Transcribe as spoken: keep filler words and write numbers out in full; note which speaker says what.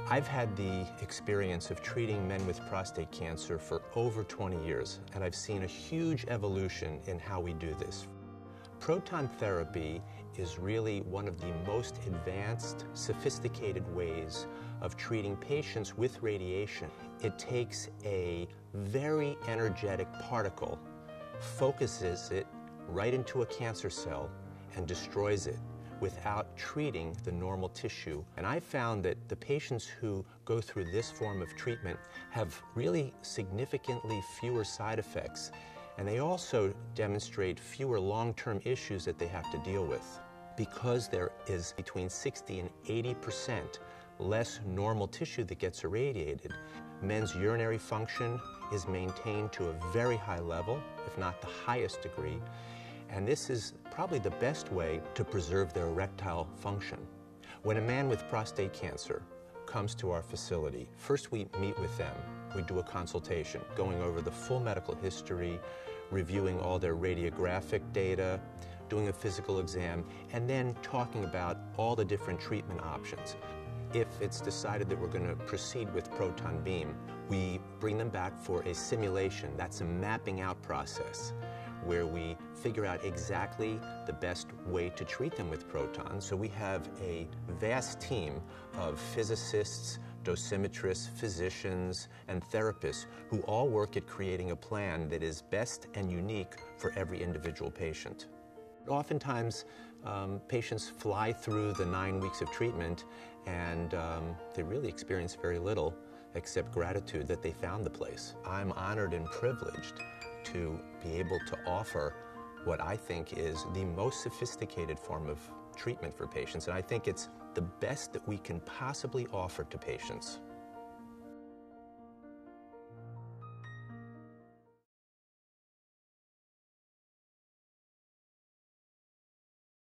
Speaker 1: I've had the experience of treating men with prostate cancer for over twenty years, and I've seen a huge evolution in how we do this. Proton therapy is really one of the most advanced, sophisticated ways of treating patients with radiation. It takes a very energetic particle, focuses it right into a cancer cell, and destroys it without treating the normal tissue. And I found that the patients who go through this form of treatment have really significantly fewer side effects, and they also demonstrate fewer long-term issues that they have to deal with. Because there is between sixty and eighty percent less normal tissue that gets irradiated, men's urinary function is maintained to a very high level, if not the highest degree, and this is probably the best way to preserve their erectile function. When a man with prostate cancer comes to our facility, first we meet with them. We do a consultation, going over the full medical history, reviewing all their radiographic data, doing a physical exam, and then talking about all the different treatment options. If it's decided that we're going to proceed with proton beam, we bring them back for a simulation. That's a mapping out process where we figure out exactly the best way to treat them with protons. So we have a vast team of physicists, dosimetrists, physicians, and therapists who all work at creating a plan that is best and unique for every individual patient. Oftentimes, um, patients fly through the nine weeks of treatment and um, they really experience very little except gratitude that they found the place. I'm honored and privileged to be able to offer what I think is the most sophisticated form of treatment for patients, and I think it's the best that we can possibly offer to patients.